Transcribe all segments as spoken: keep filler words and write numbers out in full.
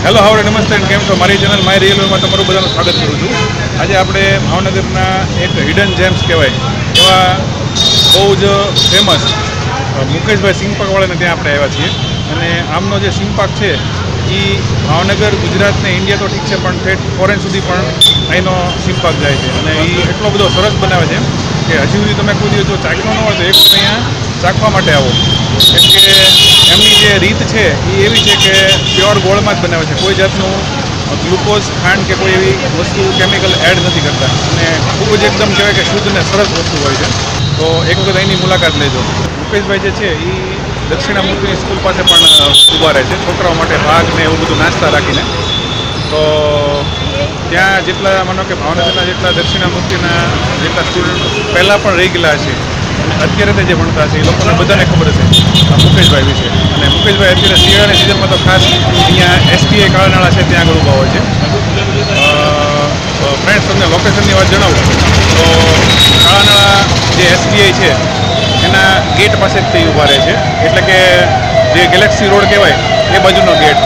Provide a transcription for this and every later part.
Hello how नमस्ते केम छो मारी चेनल माय रियल व्यू में तमारुं बधानुं स्वागत करूं छुं। आज आपणे भावनगरना एक हिडन जेम्स कहेवाय एवा बहु ज फेमस मुकेशभाई सिंगपाकवाळाने त्यां आपणे आव्या छीए अने आमनो जे सिंगपाक छे ई भावनगर गुजरात ने इंडिया तो ठीक है पण ठेठ फॉरेन सुधी पण અહીંનો સિંગપાક જાય છે અને એ એટલો બધો સરસ બનાવે છે કે હજી સુધી તમે કોઈ દિવસ જો ચાખ્યો ન હોય તો એક અહીંયા ચાખવા માટે આવો, કેમ કે એમની જે રીત છે એ એવી છે કે પ્યોર ગોળમાં જ બનાવે છે, કોઈ જાતનું ગ્લુકોઝ ખાંડ કે કોઈ એવી વસ્તુ કેમિકલ એડ નથી કરતા અને ખૂબ જ એકદમ કહેવાય કે શુદ્ધ ને સરસ વસ્તુ હોય છે। તો એક વખત અહીંની મુલાકાત લેજો। મુકેશભાઈ જે છે એ દક્ષિણા મૂર્તિ સ્કૂલ પાસે પણ ઊભા રહે છે છોકરાઓ માટે ભાગ ને એવું બધું નાસ્તા રાખીને। તો ત્યાં જેટલા માનો કે ભાવનગરના જેટલા દક્ષિણા મૂર્તિના જેટલા સ્ટુડન્ટ પહેલાં પણ રહી ગયેલા છે અને અત્યારે જે ભણતા છે એ લોકોને બધાને ખબર છે મુકેશભાઈ વિશે। અને મુકેશભાઈ અત્યારે શિયાળાની સિઝનમાં તો ખાસ અહીંયા એસબીઆઈ કાળાનાળા છે ત્યાં આગળ ઊભા હોય છે। ફ્રેન્ડ્સ તમને લોકેશનની વાત જણાવું તો કાળાનાળા જે એસબીઆઈ છે એના ગેટ પાસે જ તે ઊભા રહે છે, એટલે કે જે ગેલેક્સી રોડ કહેવાય એ બાજુનો ગેટ।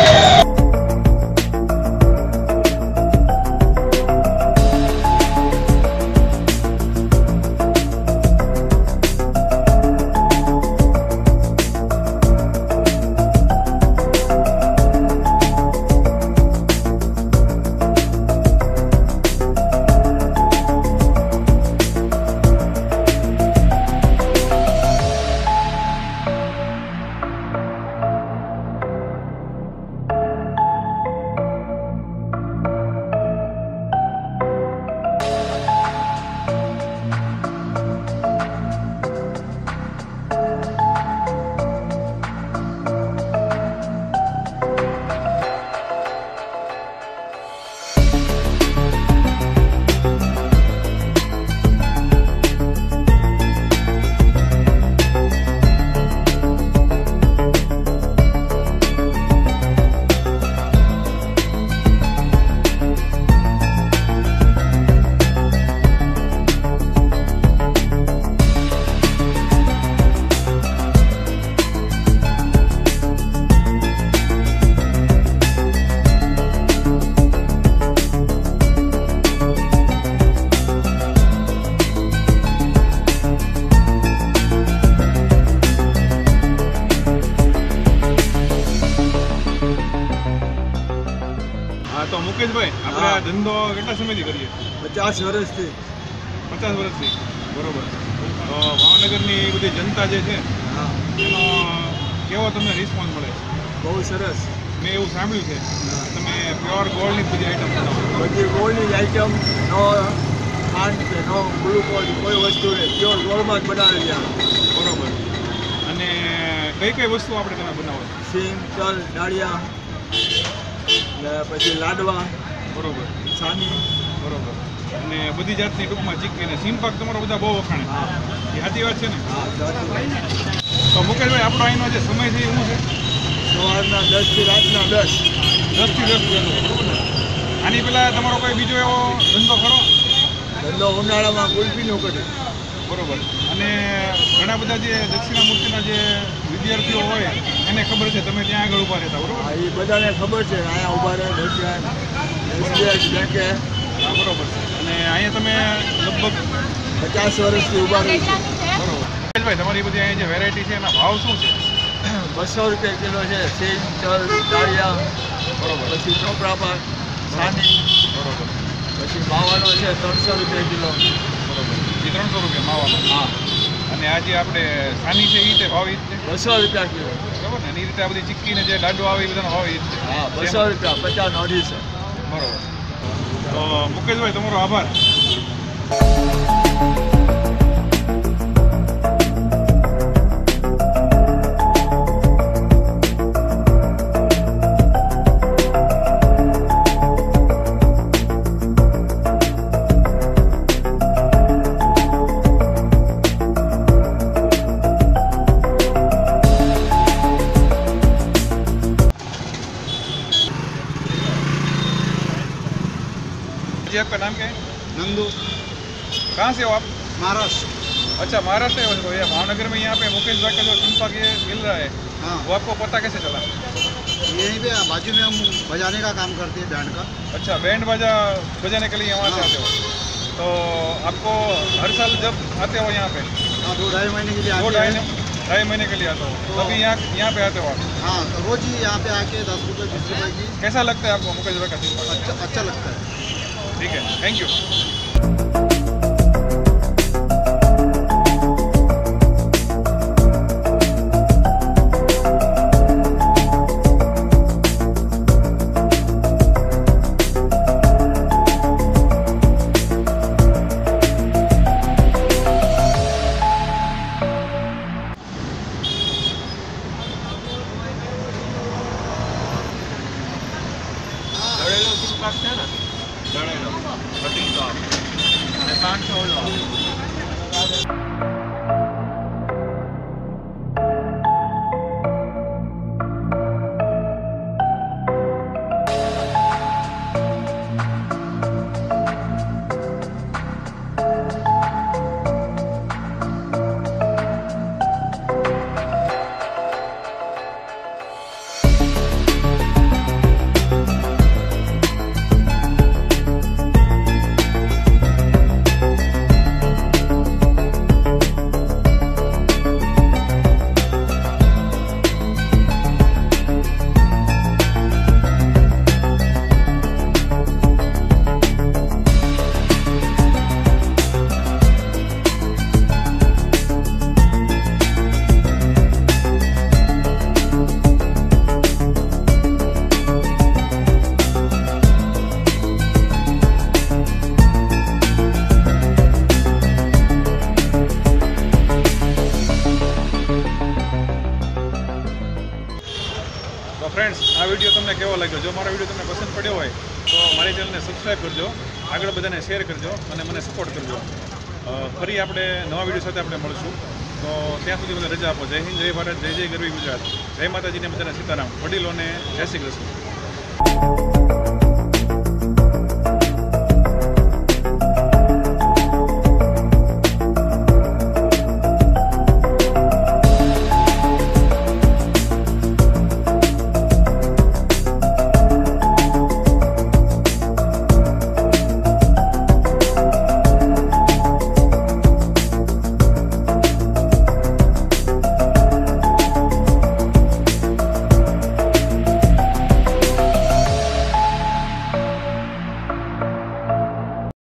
तो मुकेशभाई આપણે આ ધંધો કેટલા સમયથી કરીએ? પચાસ વર્ષથી પચાસ વર્ષથી બરોબર। તો ભાવનગરની બધી જનતા જે છે એનો કેવો તમને રિસ્પોન્સ મળે? બહુ સરસ। મેં એવું સાંભળ્યું છે તમે પ્યોર ગોલ્ડની બધી આઈટમ બનાવો? બધી ગોળની આઈટમ નો ખાંડ કે નો ગ્લુકોઝ કોઈ વસ્તુ નહીં, પ્યોર ગોળમાં જ બનાવેલી આવે। બરોબર। અને કઈ કઈ વસ્તુ આપણે તમે બનાવો? સિંગ, તલ, દાળિયા ને પછી લાડવા, બરોબર, સાની, બરોબર, અને બધી જાતની ટૂંકમાં ચીક્કી ને સિંગપાક તમારો બધા બહુ વખાણે, એ સાચી વાત છે ને? તો મુકેશભાઈ આપણો અહીંનો જે સમય છે શું છે? સવારના દસ થી રાતના દસ દસ થી દસ આની પહેલાં તમારો કોઈ બીજો એવો ધંધો ખરો? ધંધો ઉનાળામાં ગુલ્ફીનો કરે, બરોબર। અને ઘણા બધા જે દક્ષિણા મૂર્તિના જે વિદ્યાર્થીઓ હોય એને ખબર છે તમે ત્યાં આગળ ઊભા રહેતા, બરોબર? એ બધાને ખબર છે અહીંયા ઊભા રહે દક્ષિણા બેંકે, હા બરોબર છે। અને અહીંયા તમે લગભગ પચાસ વર્ષથી ઊભા રહી છે, બરોબર। ભાઈ તમારી બધી અહીંયા જે વેરાયટી છે એના ભાવ શું છે? બસો રૂપિયા કિલો છે સિંગ, તલ, દાળિયા, બરોબર, પછી ચોપડા પાક, સાની, બરોબર, પછી માવાનો છે ત્રણસો રૂપિયા કિલો, બરોબર, એ ત્રણસો રૂપિયા માવાનો, હા। અને આજે આપણે સાની છે એ રીતે ભાવ એ જ છે, બસો રૂપિયા કિલો, બરોબર ને? એની રીતે આ બધી ચીક્કીને જે લાડુ આવે એ બધાનો ભાવ એ જ છે, હા, બસો રૂપિયા, પચાસ અઢીસો, બરોબર। તો મુકેશભાઈ તમારો આભાર। जी आपका नाम क्या है? नंदू। कहाँ से हो आप? महाराष्ट्र। अच्छा, महाराष्ट्र से हो। ये भावनगर में यहाँ पे मुकेशभाई का जो सिंगपाक ये मिल रहा है, हाँ, वो आपको पता कैसे चला? यहीं पे बाजू में हम बजाने का काम करते हैं बैंड का। अच्छा, बैंड बाजा बजाने के लिए वहाँ से आते हो? तो आपको हर साल जब आते हो यहाँ पे? हाँ, दो ढाई महीने के लिए दो आते ढाई हैं। ढाई महीने के लिए आता हो तो- तभी यहाँ यहाँ पे आते हो आप? हाँ, तो रोज ही यहाँ पे आके दस रुपये बीस रुपये की। कैसा लगता है आपको मुकेश भाई का सिंपल? अच्छा अच्छा लगता है। ठीक है, थैंक यू। तो फ्रेंड्स, आ विडियो तमने केवो लाग्यो? जो मारो विडियो तमने पसंद पड्यो होय तो मारी चेनल ने सब्सक्राइब करजो, आगळ बधाने शेर करजो અને મને સપોર્ટ કરજો। ફરી આપણે નવા વિડિયો સાથે આપણે મળશું, તો ત્યાં સુધી બધા રજા આપો। જય હિન્દ, જય ભારત, જય જય ગરવી ગુજરાત, જય માતાજીને બધાને સીતારામ, વડીલોને જય શ્રી કૃષ્ણ।